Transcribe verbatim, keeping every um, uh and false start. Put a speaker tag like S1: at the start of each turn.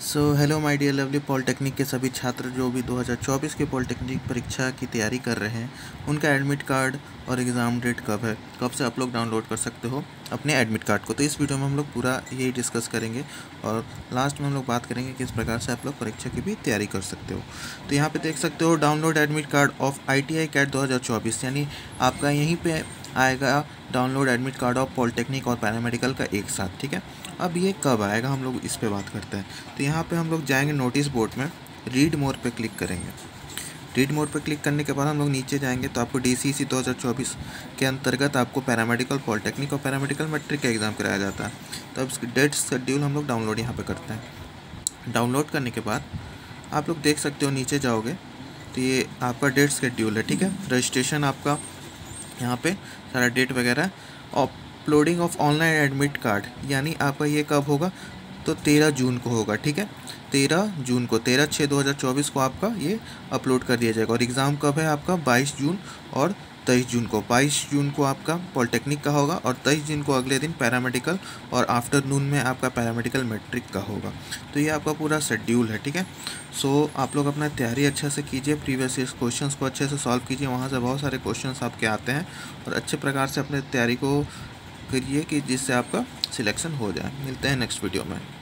S1: So hello my dear lovely polytechnic के सभी छात्र जो भी दो हज़ार चौबीस के पॉलिटेक्निक परीक्षा की तैयारी कर रहे हैं, उनका एडमिट कार्ड और एग्ज़ाम डेट कब है, कब से आप लोग डाउनलोड कर सकते हो अपने एडमिट कार्ड को। तो इस वीडियो में हम लोग पूरा यही डिस्कस करेंगे और लास्ट में हम लोग बात करेंगे किस प्रकार से आप लोग परीक्षा की भी तैयारी कर सकते हो। तो यहाँ पर देख सकते हो download admit card of I T I CAT दो हज़ार चौबीस, यानी आपका यहीं पर आएगा download admit card of polytechnic और पैरामेडिकल का एक साथ। ठीक है, अब ये कब आएगा हम लोग इस पे बात करते हैं। तो यहाँ पे हम लोग जाएंगे नोटिस बोर्ड में, रीड मोर पे क्लिक करेंगे। रीड मोर पे क्लिक करने के बाद हम लोग नीचे जाएंगे तो आपको डी सी सी दो हज़ार चौबीस के अंतर्गत आपको पैरामेडिकल पॉलिटेक्निक और पैरामेडिकल मैट्रिक का एग्ज़ाम कराया जाता है। तो अब इसकी डेट शेड्यूल हम लोग डाउनलोड यहाँ पे करते हैं। डाउनलोड करने के बाद आप लोग देख सकते हो नीचे जाओगे तो ये आपका डेट शेड्यूल है। ठीक है, रजिस्ट्रेशन आपका यहाँ पे सारा डेट वगैरह, uploading of online admit card यानी आपका ये कब होगा तो तेरह जून को होगा। ठीक है, तेरह जून को, तेरह छः दो हज़ार चौबीस को आपका ये अपलोड कर दिया जाएगा। और एग्ज़ाम कब है आपका बाईस जून और तेईस जून को। बाईस जून को आपका पॉलिटेक्निक का होगा और तेईस जून को अगले दिन पैरामेडिकल और आफ्टरनून में आपका पैरामेडिकल मैट्रिक का होगा। तो ये आपका पूरा शेड्यूल है। ठीक है, सो आप लोग अपना तैयारी अच्छे से कीजिए, प्रीवियस ईयर क्वेश्चंस को अच्छे से सॉल्व कीजिए, वहाँ से बहुत सारे क्वेश्चंस आपके आते हैं और अच्छे प्रकार से अपने तैयारी को करिए कि जिससे आपका सिलेक्शन हो जाए। मिलते हैं नेक्स्ट वीडियो में।